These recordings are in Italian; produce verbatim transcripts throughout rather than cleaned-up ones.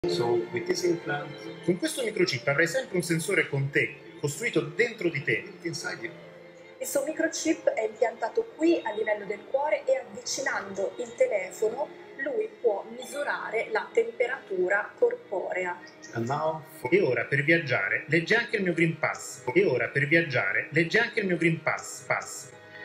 So with this implant, Con questo microchip avrai sempre un sensore con te, costruito dentro di te. inside you. Il suo microchip è impiantato qui a livello del cuore e avvicinando il telefono lui può misurare la temperatura corporea. And now for E ora per viaggiare legge anche il mio Green Pass. E ora per viaggiare legge anche il mio Green Pass. Pass.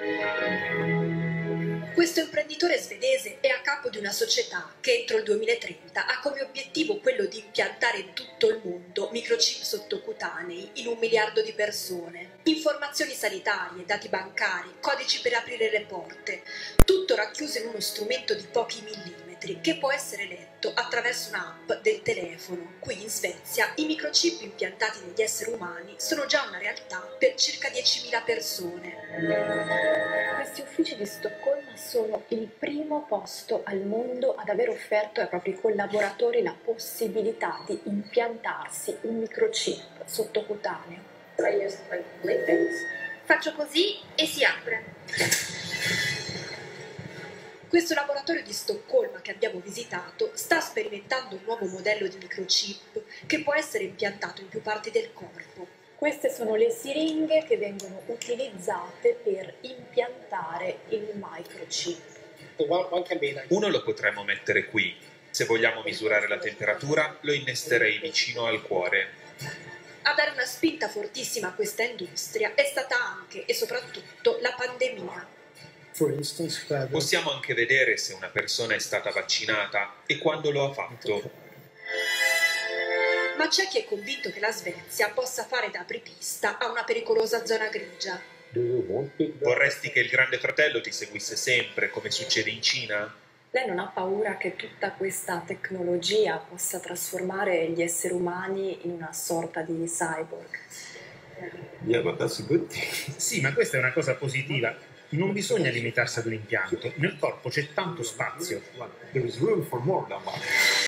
Questo imprenditore svedese è a capo di una società che entro il duemilatrenta ha come obiettivo quello di impiantare in tutto il mondo microchip sottocutanei in un miliardo di persone. Informazioni sanitarie, dati bancari, codici per aprire le porte, tutto racchiuso in uno strumento di pochi millimetri che può essere letto attraverso un'app del telefono. Qui in Svezia i microchip impiantati negli esseri umani sono già una realtà per circa diecimila persone. Questi uffici di Stoccolma sono il primo posto al mondo ad aver offerto ai propri collaboratori la possibilità di impiantarsi un microchip sottocutaneo. Faccio così e si apre. Questo laboratorio di Stoccolma che abbiamo visitato sta sperimentando un nuovo modello di microchip che può essere impiantato in più parti del corpo. Queste sono le siringhe che vengono utilizzate per impiantare il microchip. Uno lo potremmo mettere qui. Se vogliamo misurare la temperatura, lo innesterei vicino al cuore. A dare una spinta fortissima a questa industria è stata anche e soprattutto la pandemia. for instance, whether Possiamo anche vedere se una persona è stata vaccinata e quando lo ha fatto. Ma c'è chi è convinto che la Svezia possa fare da apripista a una pericolosa zona grigia. do you want Big Brother? Vorresti che il Grande Fratello ti seguisse sempre, come succede in Cina? Lei non ha paura che tutta questa tecnologia possa trasformare gli esseri umani in una sorta di cyborg? Yeah, but that's a good thing. Sì, ma questa è una cosa positiva. Non bisogna limitarsi ad un impianto. Nel corpo c'è tanto spazio. There is room for more than one.